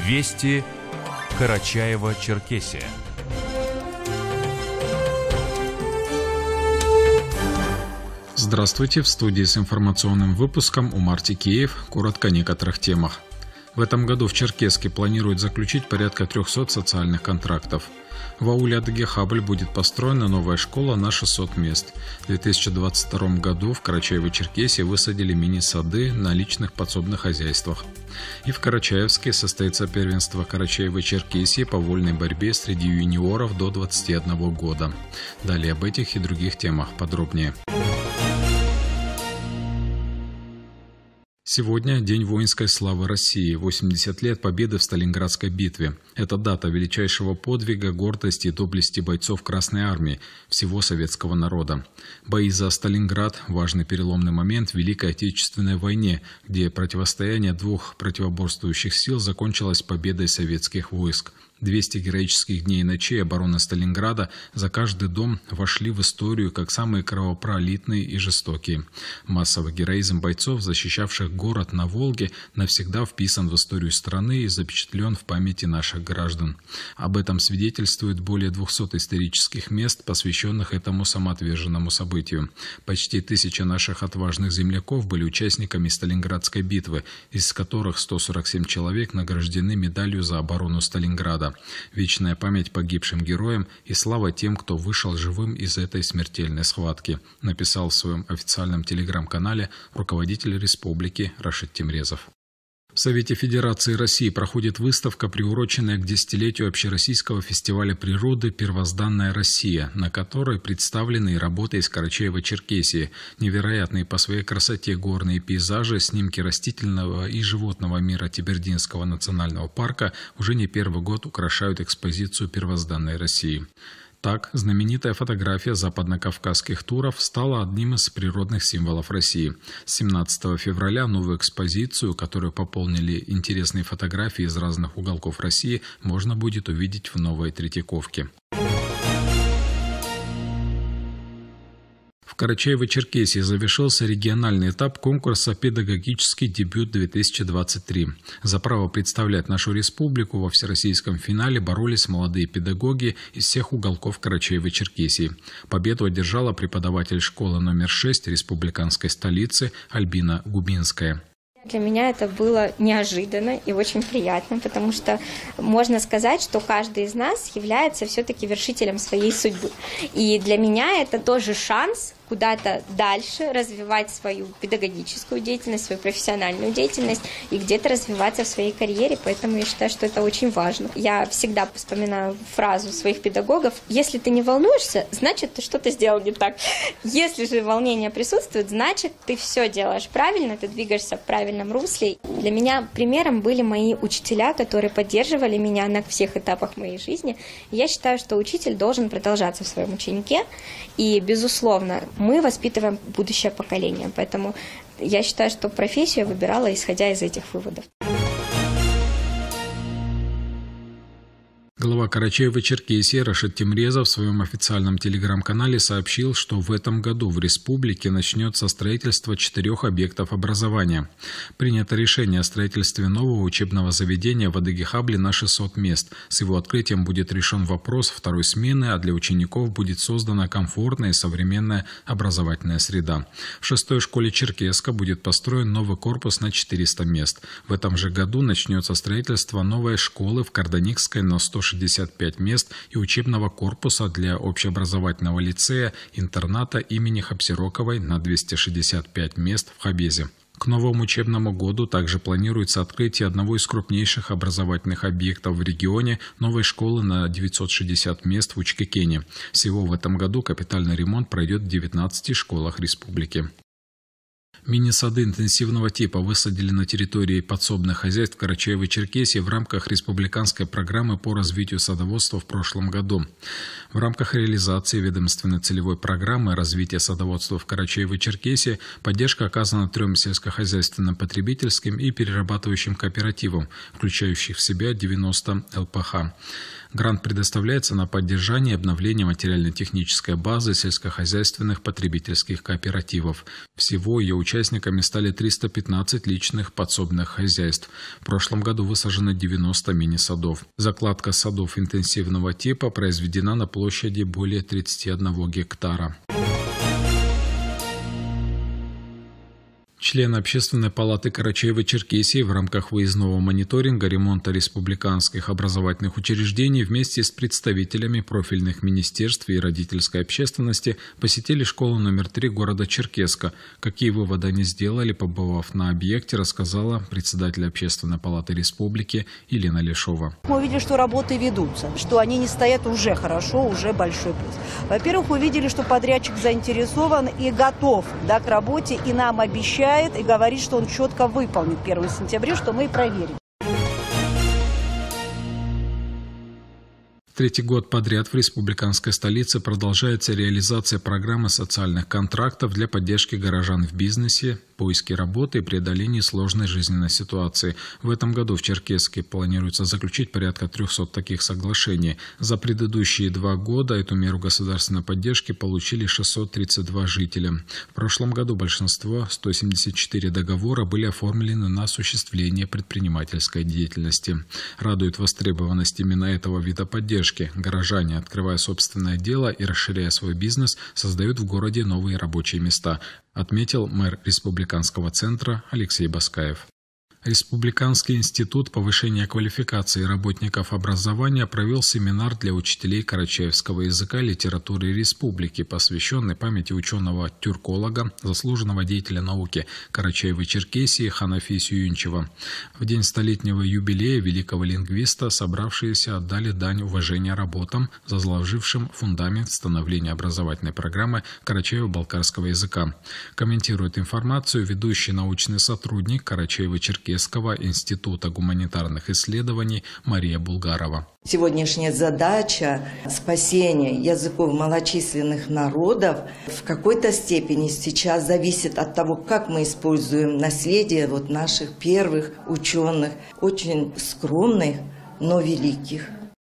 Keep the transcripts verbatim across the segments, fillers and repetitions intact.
Вести Карачаево-Черкесия. Здравствуйте, в студии с информационным выпуском Умар Тикеев. Коротко о некоторых темах. В этом году в Черкесске планируют заключить порядка трехсот социальных контрактов. В ауле Адыгехабль будет построена новая школа на шестьсот мест. В две тысячи двадцать втором году в Карачаево-Черкесии высадили мини-сады на личных подсобных хозяйствах. И в Карачаевске состоится первенство Карачаево-Черкесии по вольной борьбе среди юниоров до двадцати одного года. Далее об этих и других темах подробнее. Сегодня День воинской славы России, восемьдесят лет победы в Сталинградской битве. Это дата величайшего подвига, гордости и доблести бойцов Красной Армии, всего советского народа. Бои за Сталинград – важный переломный момент в Великой Отечественной войне, где противостояние двух противоборствующих сил закончилось победой советских войск. двести героических дней и ночей обороны Сталинграда за каждый дом вошли в историю как самые кровопролитные и жестокие. Массовый героизм бойцов, защищавших город на Волге, навсегда вписан в историю страны и запечатлен в памяти наших граждан. Об этом свидетельствует более двухсот исторических мест, посвященных этому самоотверженному событию. Почти тысяча наших отважных земляков были участниками Сталинградской битвы, из которых сто сорок семь человек награждены медалью за оборону Сталинграда. Вечная память погибшим героям и слава тем, кто вышел живым из этой смертельной схватки, написал в своем официальном телеграм-канале руководитель республики Рашид Темрезов. В Совете Федерации России проходит выставка, приуроченная к десятилетию общероссийского фестиваля природы «Первозданная Россия», на которой представлены работы из Карачаево-Черкесии, невероятные по своей красоте горные пейзажи, снимки растительного и животного мира Тебердинского национального парка уже не первый год украшают экспозицию «Первозданной России». Так, знаменитая фотография западно-кавказских туров стала одним из природных символов России. С семнадцатого февраля новую экспозицию, которую пополнили интересные фотографии из разных уголков России, можно будет увидеть в Новой Третьяковке. В Карачаево-Черкесии завершился региональный этап конкурса «Педагогический дебют-две тысячи двадцать три». За право представлять нашу республику во всероссийском финале боролись молодые педагоги из всех уголков Карачаево-Черкесии. Победу одержала преподаватель школы номер шесть республиканской столицы Альбина Губинская. Для меня это было неожиданно и очень приятно, потому что можно сказать, что каждый из нас является все-таки вершителем своей судьбы. И для меня это тоже шанс куда-то дальше развивать свою педагогическую деятельность, свою профессиональную деятельность и где-то развиваться в своей карьере, поэтому я считаю, что это очень важно. Я всегда вспоминаю фразу своих педагогов: если ты не волнуешься, значит, ты что-то сделал не так. Если же волнение присутствует, значит, ты все делаешь правильно, ты двигаешься в правильном русле. Для меня примером были мои учителя, которые поддерживали меня на всех этапах моей жизни. Я считаю, что учитель должен продолжаться в своем ученике, и, безусловно, мы воспитываем будущее поколение, поэтому я считаю, что профессию я выбирала, исходя из этих выводов. Глава Карачаево-Черкесии Рашид Темрезов в своем официальном телеграм-канале сообщил, что в этом году в республике начнется строительство четырех объектов образования. Принято решение о строительстве нового учебного заведения в Адыгехабле на шестьсот мест. С его открытием будет решен вопрос второй смены, а для учеников будет создана комфортная и современная образовательная среда. В шестой школе Черкесска будет построен новый корпус на четыреста мест. В этом же году начнется строительство новой школы в Карданикской на сто шестьдесят пять мест и учебного корпуса для общеобразовательного лицея интерната имени Хапсироковой на двести шестьдесят пять мест в Хабезе. К новому учебному году также планируется открытие одного из крупнейших образовательных объектов в регионе – новой школы на девятьсот шестьдесят мест в Учкекене. Всего в этом году капитальный ремонт пройдет в девятнадцати школах республики. Мини-сады интенсивного типа высадили на территории подсобных хозяйств Карачаево-Черкесии в рамках республиканской программы по развитию садоводства в прошлом году. В рамках реализации ведомственной целевой программы развития садоводства в Карачаево-Черкесии поддержка оказана трем сельскохозяйственным потребительским и перерабатывающим кооперативам, включающих в себя девяносто эл пэ ха. Грант предоставляется на поддержание и обновление материально-технической базы сельскохозяйственных потребительских кооперативов. Всего ее участниками стали триста пятнадцать личных подсобных хозяйств. В прошлом году высажено девяносто мини-садов. Закладка садов интенсивного типа произведена на площади более тридцати одного гектара. Члены Общественной палаты Карачаево-Черкесии в рамках выездного мониторинга ремонта республиканских образовательных учреждений вместе с представителями профильных министерств и родительской общественности посетили школу номер три города Черкесска. Какие выводы они сделали, побывав на объекте, рассказала председатель Общественной палаты республики Елена Лешова. Мы увидели, что работы ведутся, что они не стоят уже хорошо, уже большой плюс. Во-первых, увидели, что подрядчик заинтересован и готов, да, к работе, и нам обещает, и говорит, что он четко выполнит первого сентября, что мы и проверим. Третий год подряд в республиканской столице продолжается реализация программы социальных контрактов для поддержки горожан в бизнесе, поиске работы и преодолении сложной жизненной ситуации. В этом году в Черкесске планируется заключить порядка трёхсот таких соглашений. За предыдущие два года эту меру государственной поддержки получили шестьсот тридцать два жителя. В прошлом году большинство, сто семьдесят четыре договора, были оформлены на осуществление предпринимательской деятельности. Радует востребованность именно этого вида поддержки. Горожане, открывая собственное дело и расширяя свой бизнес, создают в городе новые рабочие места, отметил мэр республиканского центра Алексей Баскаев. Республиканский институт повышения квалификации работников образования провел семинар для учителей карачаевского языка и литературы республики, посвященный памяти ученого-тюрколога, заслуженного деятеля науки Карачаево-Черкесии Ханафи Сююнчева. В день столетнего юбилея великого лингвиста собравшиеся отдали дань уважения работам, заложившим фундамент становления образовательной программы карачаево-балкарского языка. Комментирует информацию ведущий научный сотрудник Карачаево-Черкесского института гуманитарных исследований Мария Булгарова. Сегодняшняя задача спасения языков малочисленных народов в какой-то степени сейчас зависит от того, как мы используем наследие вот наших первых ученых, очень скромных, но великих.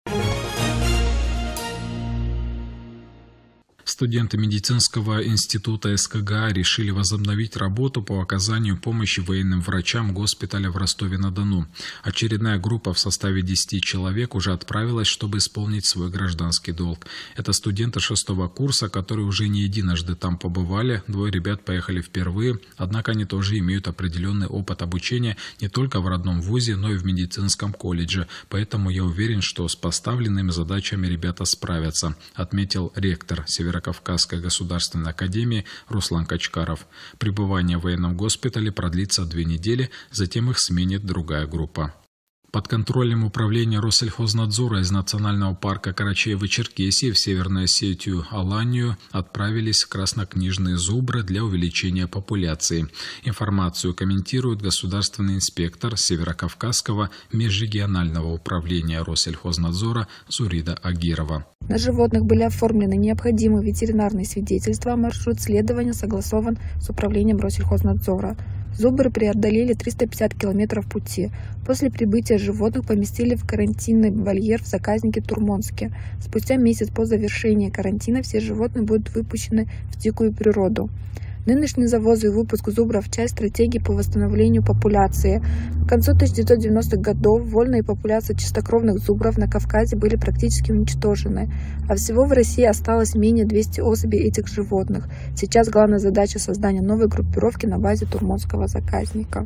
Студенты медицинского института СКГА решили возобновить работу по оказанию помощи военным врачам госпиталя в Ростове-на-Дону. Очередная группа в составе десяти человек уже отправилась, чтобы исполнить свой гражданский долг. Это студенты шестого курса, которые уже не единожды там побывали. Двое ребят поехали впервые, однако они тоже имеют определенный опыт обучения не только в родном вузе, но и в медицинском колледже. Поэтому я уверен, что с поставленными задачами ребята справятся, отметил ректор Северокавказской Кавказской государственной академии Руслан Качкаров. Пребывание в военном госпитале продлится две недели, затем их сменит другая группа. Под контролем управления Россельхознадзора из национального парка Карачаево-Черкесии в Северную Осетию Аланию отправились краснокнижные зубры для увеличения популяции. Информацию комментирует государственный инспектор Северокавказского межрегионального управления Россельхознадзора Зурида Агирова. На животных были оформлены необходимые ветеринарные свидетельства, маршрут следования согласован с управлением Россельхознадзора. Зубры преодолели триста пятьдесят километров пути. После прибытия животных поместили в карантинный вольер в заказнике Турмонске. Спустя месяц по завершении карантина все животные будут выпущены в дикую природу. Нынешние завозы и выпуск зубров – часть стратегии по восстановлению популяции. К концу тысяча девятьсот девяностых годов вольные популяции чистокровных зубров на Кавказе были практически уничтожены, а всего в России осталось менее двухсот особей этих животных. Сейчас главная задача – создание новой группировки на базе турмонского заказника.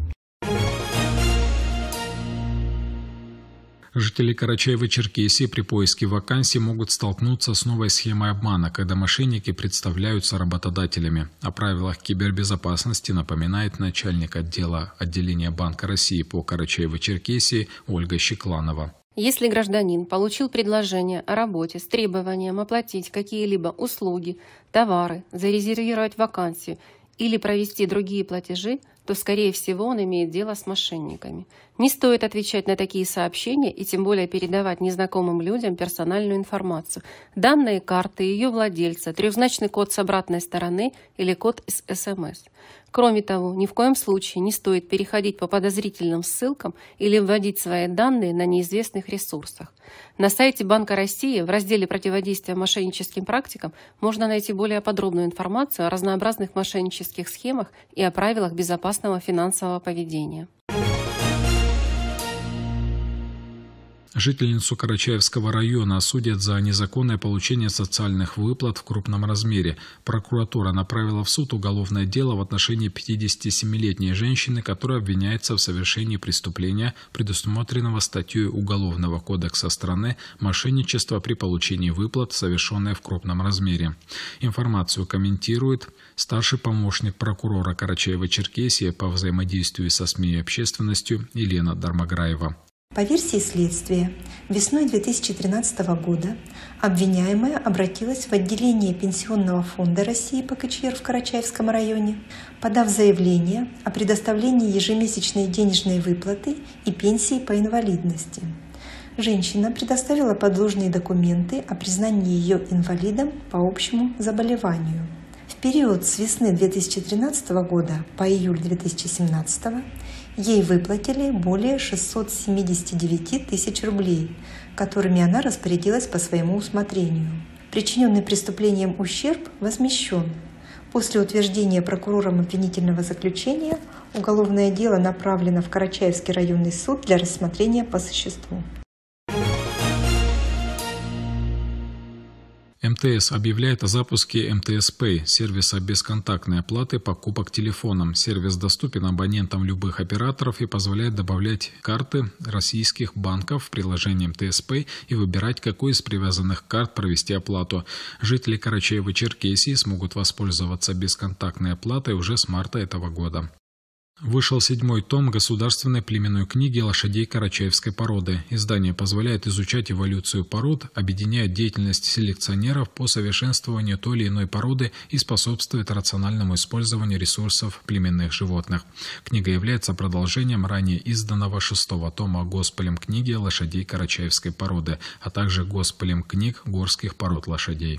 Жители Карачаево-Черкесии при поиске вакансий могут столкнуться с новой схемой обмана, когда мошенники представляются работодателями. О правилах кибербезопасности напоминает начальник отдела отделения Банка России по Карачаево-Черкесии Ольга Щекланова. Если гражданин получил предложение о работе с требованием оплатить какие-либо услуги, товары, зарезервировать вакансию или провести другие платежи, то, скорее всего, он имеет дело с мошенниками. Не стоит отвечать на такие сообщения и тем более передавать незнакомым людям персональную информацию. Данные карты, ее владельца, трехзначный код с обратной стороны или код из эс эм эс. Кроме того, ни в коем случае не стоит переходить по подозрительным ссылкам или вводить свои данные на неизвестных ресурсах. На сайте Банка России в разделе «Противодействие мошенническим практикам» можно найти более подробную информацию о разнообразных мошеннических схемах и о правилах безопасного финансового поведения. Жительницу Карачаевского района осудят за незаконное получение социальных выплат в крупном размере. Прокуратура направила в суд уголовное дело в отношении пятидесятисемилетней женщины, которая обвиняется в совершении преступления, предусмотренного статьей Уголовного кодекса страны «Мошенничество при получении выплат, совершенное в крупном размере». Информацию комментирует старший помощник прокурора Карачаево-Черкесии по взаимодействию со СМИ и общественностью Елена Дармаграева. По версии следствия, весной две тысячи тринадцатого года обвиняемая обратилась в отделение Пенсионного фонда России по ка че эр в Карачаевском районе, подав заявление о предоставлении ежемесячной денежной выплаты и пенсии по инвалидности. Женщина предоставила подложные документы о признании ее инвалидом по общему заболеванию. В период с весны две тысячи тринадцатого года по июль две тысячи семнадцатого ей выплатили более шестисот семидесяти девяти тысяч рублей, которыми она распорядилась по своему усмотрению. Причиненный преступлением ущерб возмещен. После утверждения прокурором обвинительного заключения уголовное дело направлено в Карачаевский районный суд для рассмотрения по существу. эм тэ эс объявляет о запуске эм тэ эс Pay, сервиса бесконтактной оплаты покупок телефоном. Сервис доступен абонентам любых операторов и позволяет добавлять карты российских банков в приложение эм тэ эс Pay и выбирать, какой из привязанных карт провести оплату. Жители Карачаево-Черкесии смогут воспользоваться бесконтактной оплатой уже с марта этого года. Вышел седьмой том государственной племенной книги лошадей карачаевской породы. Издание позволяет изучать эволюцию пород, объединяет деятельность селекционеров по совершенствованию той или иной породы и способствует рациональному использованию ресурсов племенных животных. Книга является продолжением ранее изданного шестого тома Госполем книги лошадей карачаевской породы, а также Госполем книг горских пород лошадей.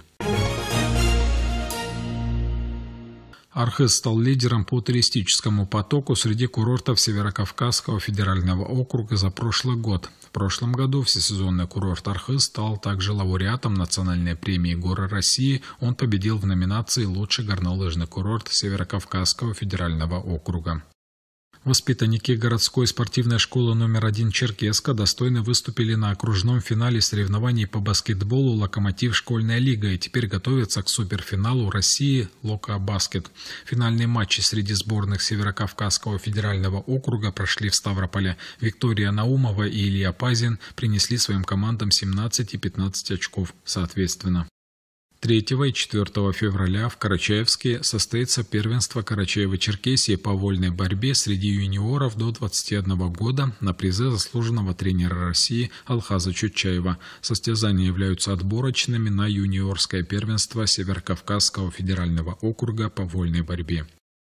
Архыз стал лидером по туристическому потоку среди курортов Северокавказского федерального округа за прошлый год. В прошлом году всесезонный курорт Архыз стал также лауреатом национальной премии «Горы России». Он победил в номинации «Лучший горнолыжный курорт Северокавказского федерального округа». Воспитанники городской спортивной школы номер один Черкесска достойно выступили на окружном финале соревнований по баскетболу «Локомотив Школьная лига» и теперь готовятся к суперфиналу России «Локо-баскет». Финальные матчи среди сборных Северокавказского федерального округа прошли в Ставрополе. Виктория Наумова и Илья Пазин принесли своим командам семнадцать и пятнадцать очков соответственно. третьего и четвёртого февраля в Карачаевске состоится первенство Карачаево-Черкесии по вольной борьбе среди юниоров до двадцати одного года на призы заслуженного тренера России Алхаза Чучаева. Состязания являются отборочными на юниорское первенство Северокавказского федерального округа по вольной борьбе.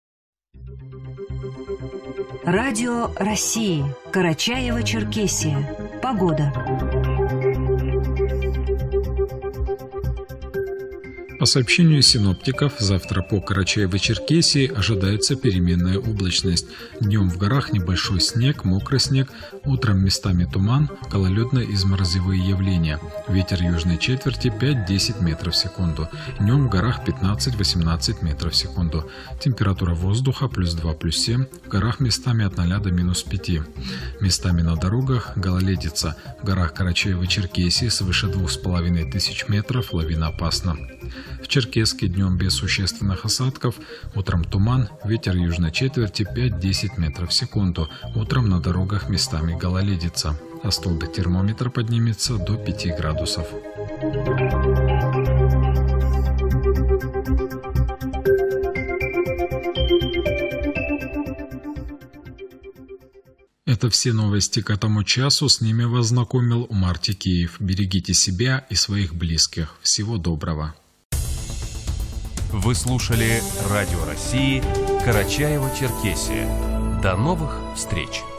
Радио России. Карачаево-Черкесия. Погода. По сообщению синоптиков, завтра по Карачаево-Черкесии ожидается переменная облачность. Днем в горах небольшой снег, мокрый снег, утром местами туман, гололедно-изморозевые явления. Ветер южной четверти пять-десять метров в секунду. Днем в горах пятнадцать-восемнадцать метров в секунду. Температура воздуха плюс два, плюс семь, в горах местами от ноля до минус пяти. Местами на дорогах гололедица. В горах Карачаево-Черкесии свыше двух с половиной тысяч метров лавина опасна. В Черкесске днем без существенных осадков, утром туман, ветер южной четверти пять-десять метров в секунду, утром на дорогах местами гололедица, а столбик термометра поднимется до пяти градусов. Это все новости к этому часу. С ними вас знакомил Умар Текеев. Берегите себя и своих близких. Всего доброго. Вы слушали Радио России Карачаево-Черкесия. До новых встреч!